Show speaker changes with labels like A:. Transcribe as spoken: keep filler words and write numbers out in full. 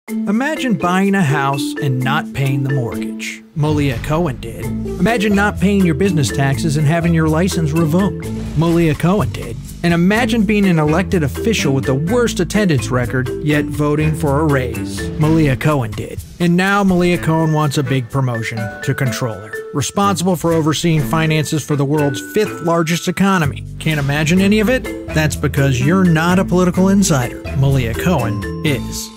A: Imagine buying a house and not paying the mortgage. Malia Cohen did. Imagine not paying your business taxes and having your license revoked. Malia Cohen did. And imagine being an elected official with the worst attendance record, yet voting for a raise. Malia Cohen did. And now Malia Cohen wants a big promotion to controller, responsible for overseeing finances for the world's fifth largest economy. Can't imagine any of it? That's because you're not a political insider. Malia Cohen is.